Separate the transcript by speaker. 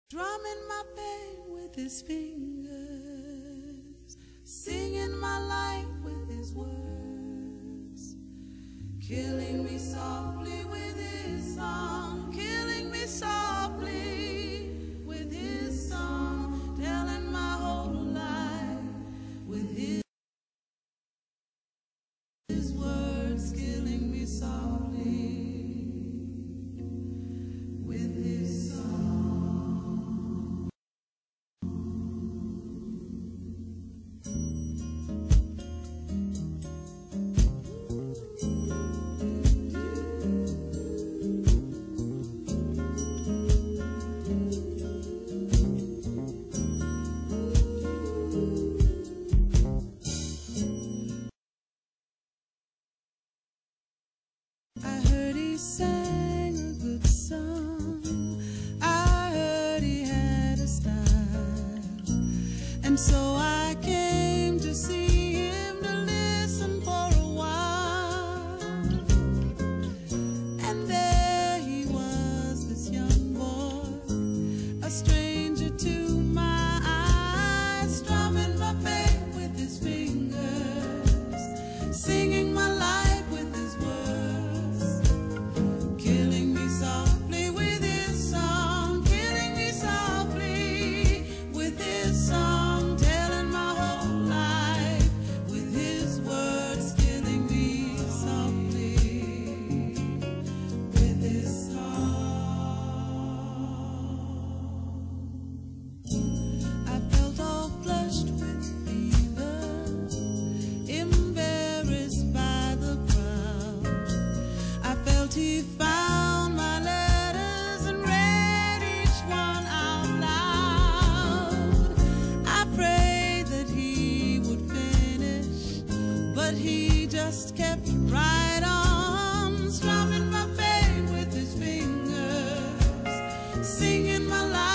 Speaker 1: Drumming my pain with his fingers, singing my life with his words, killing me softly with his song, killing me softly with his song, telling my whole life with his words, killing me softly with his song. I heard he sang a good song, I heard he had a style, and so I came to see him to listen for a while. And there he was, this young boy, a stranger to my eyes, strumming my pain with his fingers, singing my life with his words, killing me softly with his song, killing me softly with his song, telling my whole life with his words, killing me softly with his song. I felt all flushed with fever, embarrassed by the crowd. I felt he found my letters and read each one out loud. I prayed that he would finish, but he just kept right on, strumming my pain with his fingers, singing my life